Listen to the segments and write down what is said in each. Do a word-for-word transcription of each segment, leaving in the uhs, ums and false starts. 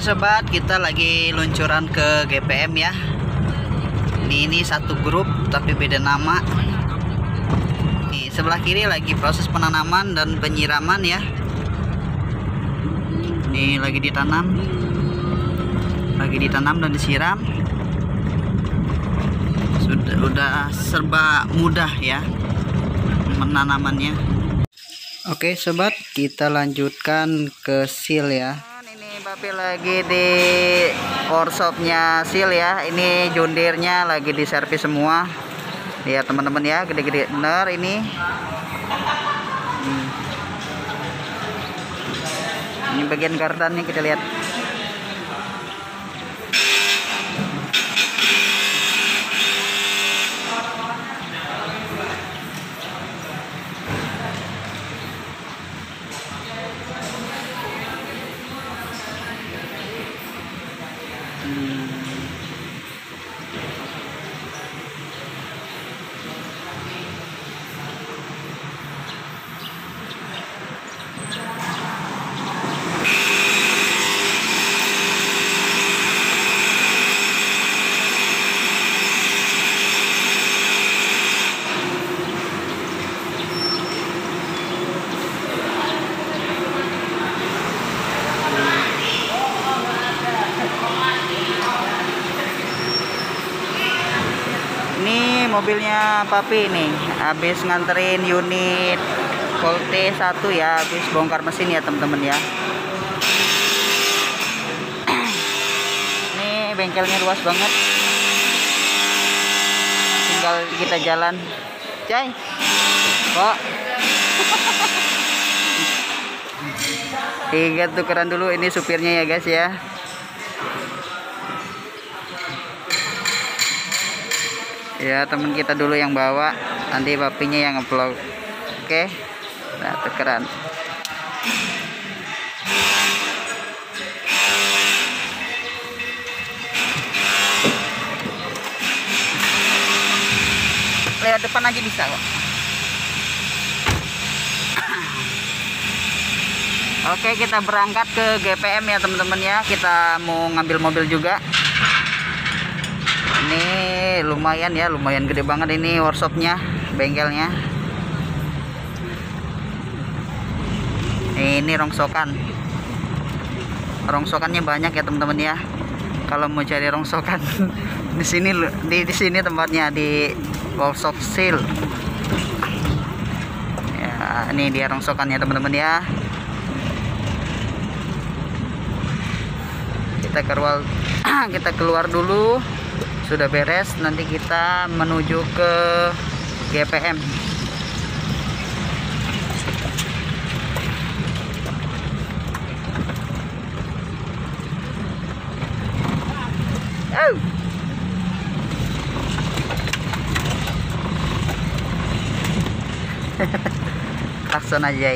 sobat, kita lagi luncuran ke G P M ya. Ini, ini satu grup tapi beda nama. Nih, sebelah kiri lagi proses penanaman dan penyiraman ya. Ini lagi ditanam. Lagi ditanam dan disiram. Sudah udah serba mudah ya menanamannya. Oke sobat, kita lanjutkan ke seal ya. Ini Bapak lagi di workshopnya seal ya. Ini John Deere-nya lagi diservis semua. Lihat teman-teman ya, gede-gede bener ini. Hmm. Ini bagian gardannya kita lihat. Mobilnya Papi nih habis nganterin unit Volte satu ya, habis bongkar mesin ya teman-teman ya. Ini bengkelnya luas banget, tinggal kita jalan Cai kok. Tiga tukeran dulu ini supirnya ya guys ya. Ya temen kita dulu yang bawa, nanti papinya yang ngevlog. Oke, nah tukeran. Lewat depan aja bisa kok. Oke, kita berangkat ke G P M ya teman-teman ya. Kita mau ngambil mobil juga. Ini lumayan ya, lumayan gede banget ini workshopnya, bengkelnya. Ini rongsokan, rongsokannya banyak ya teman-teman ya. Kalau mau cari rongsokan di sini, di, di sini tempatnya di workshop seal. Ya, ini dia rongsokannya teman-teman ya. Kita keluar, kita keluar dulu. Sudah beres, nanti kita menuju ke G P M. Oh. Klakson aja.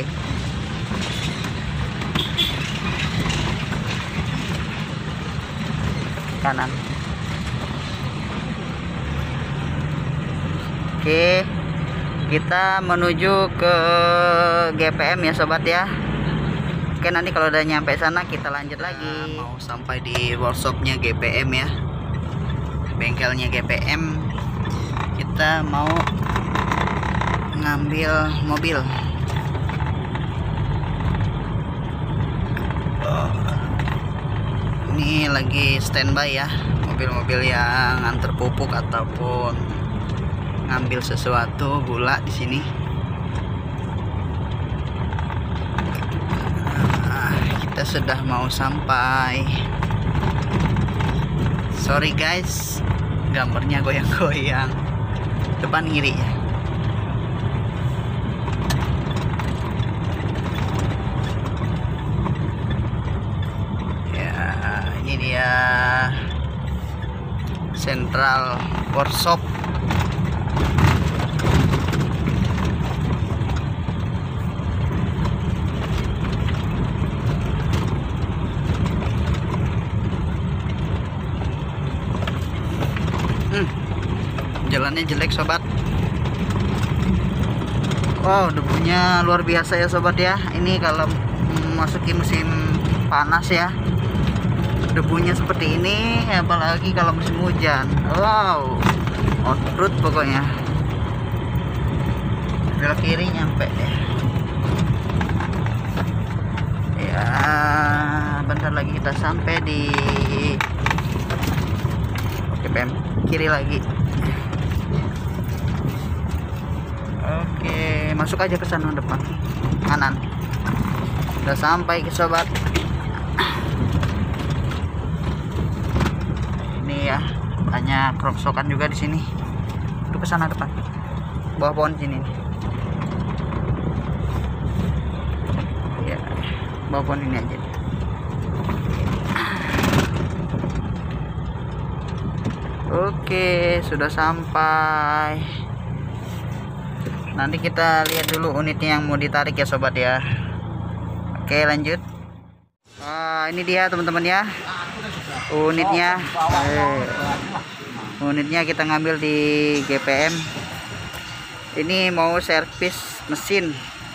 Kanan. Oke, kita menuju ke G P M ya sobat ya. Oke, nanti kalau udah nyampe sana kita lanjut lagi. Mau sampai di workshopnya G P M ya, bengkelnya G P M. Kita mau ngambil mobil. Ini lagi standby ya, mobil-mobil yang antar pupuk ataupun ngambil sesuatu gula di sini. Nah, kita sudah mau sampai. Sorry guys, gambarnya goyang-goyang. Depan kiri ya. Ya, ini dia Central Workshop. Jalannya jelek sobat. Wow, debunya luar biasa ya sobat ya. Ini kalau memasuki musim panas ya, debunya seperti ini, apalagi kalau musim hujan. Wow, off-road pokoknya. Belok kiri nyampe ya. Ya, bentar lagi kita sampai di G P M. Kiri lagi. Oke, masuk aja ke sana depan kanan. Udah sampai ke sobat. Ini ya, banyak rongsokan juga di sini. Itu ke sana depan. Bawah pohon sini. Ya, bawah pohon ini aja. Oke, sudah sampai. Nanti kita lihat dulu unitnya yang mau ditarik ya sobat ya. Oke, lanjut. Wah, ini dia teman-teman ya, unitnya. eh, unitnya kita ngambil di G P M. Ini mau servis mesin.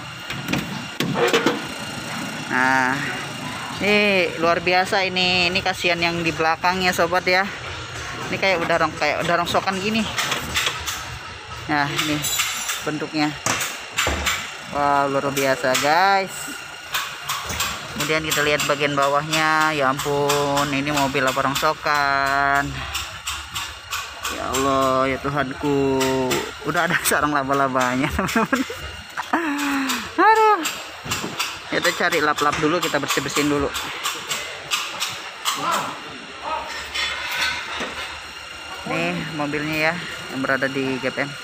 Nah, ini luar biasa ini. Ini kasihan yang di belakang ya sobat ya. Ini kayak udah rong kayak udah rongsokan gini. Nah, ini bentuknya. Wow, luar biasa guys. Kemudian kita lihat bagian bawahnya. Ya ampun, ini mobil apa rongsokan. Ya Allah, ya Tuhanku. Udah ada sarang laba-labanya teman-teman. Aduh, kita cari lap-lap dulu, kita bersih-bersihin dulu. Nih mobilnya ya, yang berada di G P M.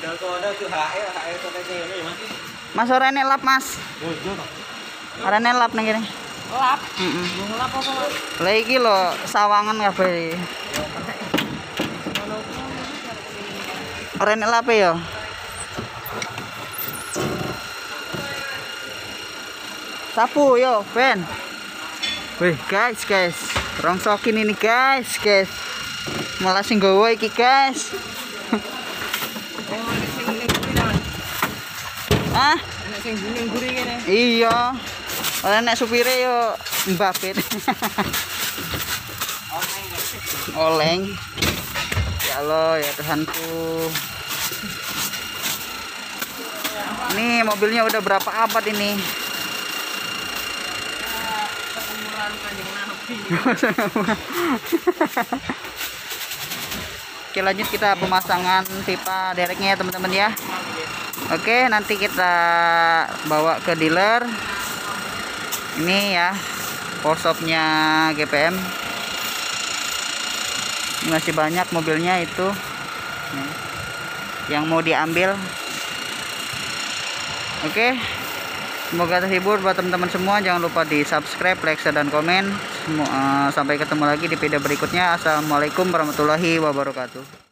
Mas orangnya lap mas. Orangnya lap nih gini. Lap. Mm Lap apa mas? Lagi lo sawangan kabeh. Orangnya lap ya. Sapu yo, Ben. Wih guys, guys, rongsokin ini guys, guys. Malah sing gowo iki guys. Ah, Enak sing guring-guring ngene. iya. Ora nek supire yo mbapit. Oleng. Ya Allah, ya Tuhanku. Ini mobilnya udah berapa abad ini? Umuran Kanjeng Nabi. Oke, lanjut kita pemasangan pipa dereknya ya teman-teman ya. Oke, nanti kita bawa ke dealer. Ini ya workshopnya G P M. Ini masih banyak mobilnya itu yang mau diambil. Oke, semoga terhibur buat teman-teman semua. Jangan lupa di subscribe, like, share, dan komen. Sampai ketemu lagi di video berikutnya. Assalamualaikum warahmatullahi wabarakatuh.